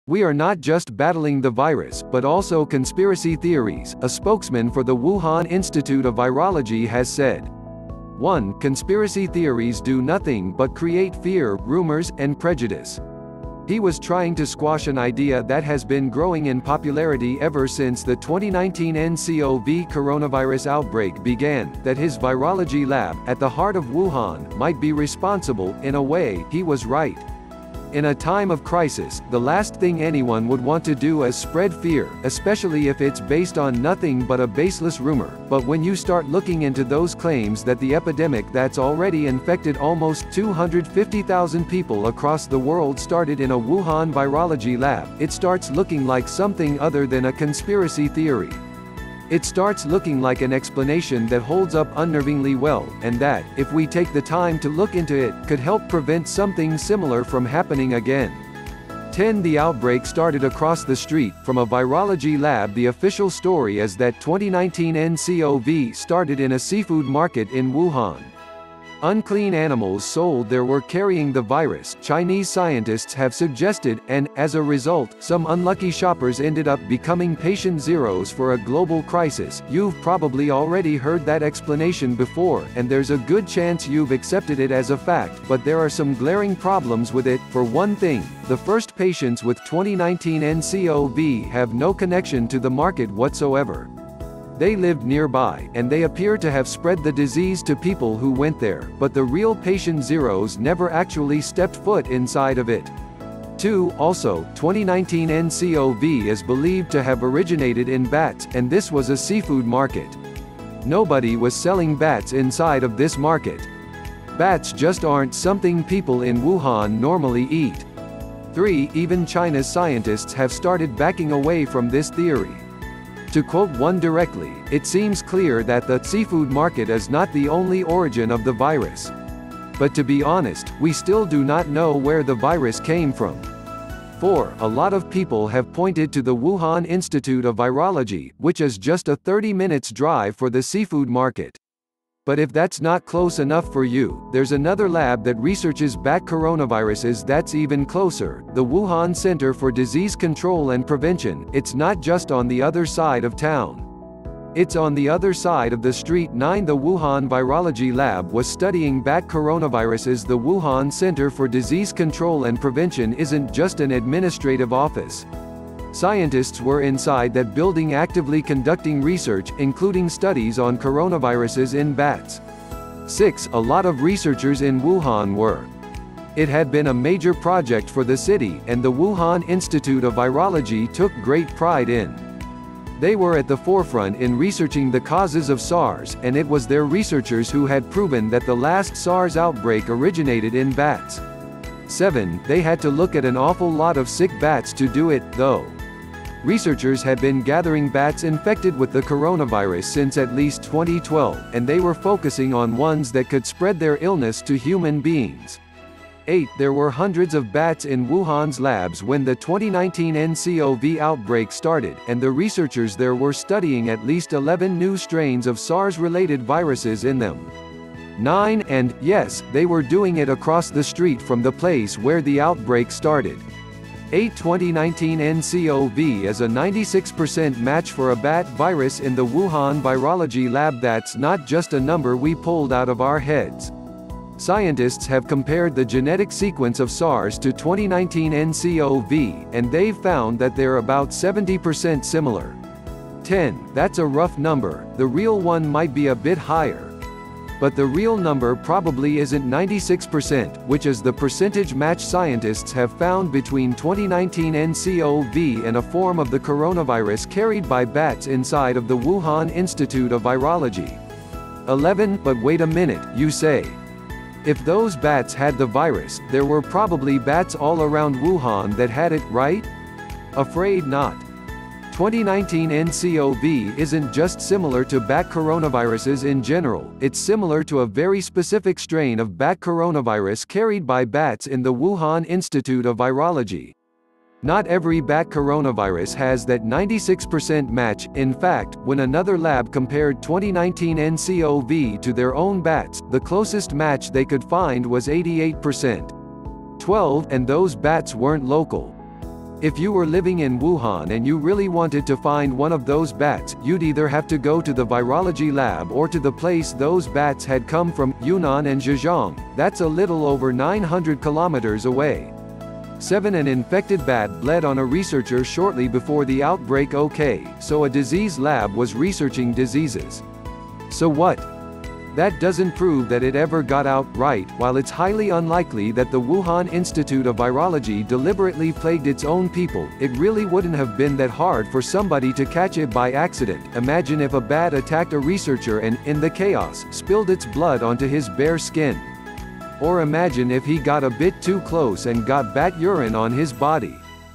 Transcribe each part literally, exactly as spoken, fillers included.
We are not just battling the virus, but also conspiracy theories, a spokesman for the Wuhan Institute of Virology has said. one. Conspiracy theories do nothing but create fear, rumors, and prejudice. He was trying to squash an idea that has been growing in popularity ever since the twenty nineteen N C O V coronavirus outbreak began, that his virology lab, at the heart of Wuhan, might be responsible. In a way, he was right. In a time of crisis, the last thing anyone would want to do is spread fear, especially if it's based on nothing but a baseless rumor. But when you start looking into those claims that the epidemic that's already infected almost two hundred fifty thousand people across the world started in a Wuhan virology lab, it starts looking like something other than a conspiracy theory. It starts looking like an explanation that holds up unnervingly well, and that, if we take the time to look into it, could help prevent something similar from happening again. ten. The outbreak started across the street from a virology lab. The official story is that twenty nineteen N C O V started in a seafood market in Wuhan. Unclean animals sold there were carrying the virus, Chinese scientists have suggested, and, as a result, some unlucky shoppers ended up becoming patient zeros for a global crisis. You've probably already heard that explanation before, and there's a good chance you've accepted it as a fact, but there are some glaring problems with it. For one thing, the first patients with twenty nineteen N C O V have no connection to the market whatsoever. They lived nearby, and they appear to have spread the disease to people who went there, but the real patient zeros never actually stepped foot inside of it. two. Also, twenty nineteen N C O V is believed to have originated in bats, and this was a seafood market. Nobody was selling bats inside of this market. Bats just aren't something people in Wuhan normally eat. three. Even China's scientists have started backing away from this theory. To quote one directly, it seems clear that the seafood market is not the only origin of the virus. But to be honest, we still do not know where the virus came from. four. A lot of people have pointed to the Wuhan Institute of Virology, which is just a thirty minutes drive for the seafood market. But if that's not close enough for you, there's another lab that researches bat coronaviruses that's even closer, the Wuhan Center for Disease Control and Prevention. It's not just on the other side of town. It's on the other side of the street. nine. The Wuhan Virology Lab was studying bat coronaviruses. The Wuhan Center for Disease Control and Prevention isn't just an administrative office. Scientists were inside that building actively conducting research, including studies on coronaviruses in bats. six. A lot of researchers in Wuhan were. It had been a major project for the city, and the Wuhan Institute of Virology took great pride in. They were at the forefront in researching the causes of SARS, and it was their researchers who had proven that the last SARS outbreak originated in bats. seven. They had to look at an awful lot of sick bats to do it, though. Researchers had been gathering bats infected with the coronavirus since at least twenty twelve, and they were focusing on ones that could spread their illness to human beings. eight. There were hundreds of bats in Wuhan's labs when the twenty nineteen N C O V outbreak started, and the researchers there were studying at least eleven new strains of SARS-related viruses in them. nine. And, yes, they were doing it across the street from the place where the outbreak started. eight. twenty nineteen N C O V is a ninety-six percent match for a bat virus in the Wuhan Virology Lab. That's not just a number we pulled out of our heads. Scientists have compared the genetic sequence of SARS to twenty nineteen N C O V, and they've found that they're about seventy percent similar. ten. That's a rough number, the real one might be a bit higher. But the real number probably isn't ninety-six percent, which is the percentage match scientists have found between twenty nineteen N C O V and a form of the coronavirus carried by bats inside of the Wuhan Institute of Virology. eleven. But wait a minute, you say. If those bats had the virus, there were probably bats all around Wuhan that had it, right? Afraid not. twenty nineteen N C O V isn't just similar to bat coronaviruses in general, it's similar to a very specific strain of bat coronavirus carried by bats in the Wuhan Institute of Virology. Not every bat coronavirus has that ninety-six percent match. In fact, when another lab compared twenty nineteen N C O V to their own bats, the closest match they could find was eighty-eight percent. twelve. And those bats weren't local. If you were living in Wuhan and you really wanted to find one of those bats, you'd either have to go to the virology lab or to the place those bats had come from, Yunnan and Zhejiang. That's a little over nine hundred kilometers away. seven An infected bat bled on a researcher shortly before the outbreak. Okay, so a disease lab was researching diseases. So what? That doesn't prove that it ever got out right. While it's highly unlikely that the Wuhan Institute of Virology deliberately plagued its own people, it really wouldn't have been that hard for somebody to catch it by accident. Imagine if a bat attacked a researcher and, in the chaos, spilled its blood onto his bare skin. Or imagine if he got a bit too close and got bat urine on his body.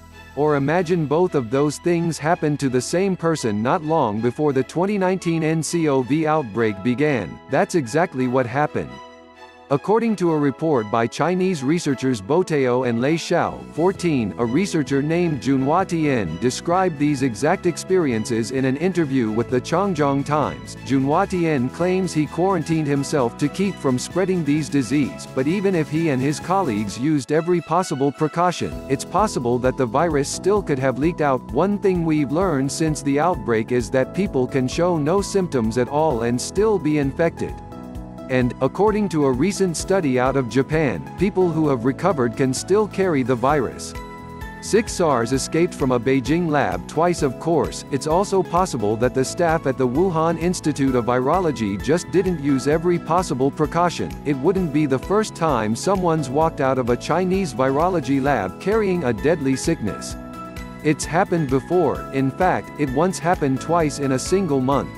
Or imagine both of those things happened to the same person not long before the twenty nineteen N C O V outbreak began. That's exactly what happened. According to a report by Chinese researchers Bo Tao and Lei Xiao, fourteen, a researcher named Junhua Tian described these exact experiences in an interview with the Changjiang Times. Junhua Tian claims he quarantined himself to keep from spreading these diseases, but even if he and his colleagues used every possible precaution, it's possible that the virus still could have leaked out. One thing we've learned since the outbreak is that people can show no symptoms at all and still be infected. And, according to a recent study out of Japan, people who have recovered can still carry the virus. Six SARS escaped from a Beijing lab twice. Of course, it's also possible that the staff at the Wuhan Institute of Virology just didn't use every possible precaution. It wouldn't be the first time someone's walked out of a Chinese virology lab carrying a deadly sickness. It's happened before. In fact, it once happened twice in a single month.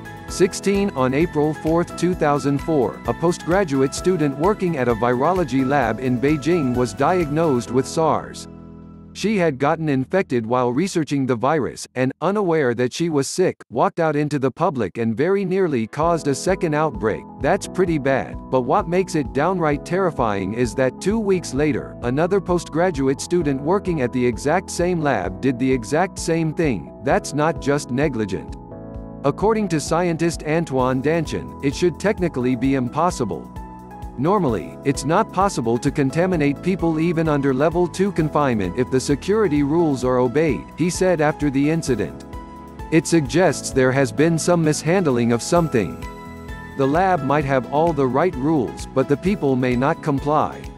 sixteen On April fourth two thousand four, a postgraduate student working at a virology lab in Beijing was diagnosed with SARS. She had gotten infected while researching the virus, and, unaware that she was sick, walked out into the public and very nearly caused a second outbreak. That's pretty bad, but what makes it downright terrifying is that two weeks later, another postgraduate student working at the exact same lab did the exact same thing. That's not just negligent. According to scientist Antoine Danchin, it should technically be impossible. Normally, it's not possible to contaminate people even under level two confinement if the security rules are obeyed, he said after the incident. It suggests there has been some mishandling of something. The lab might have all the right rules, but the people may not comply.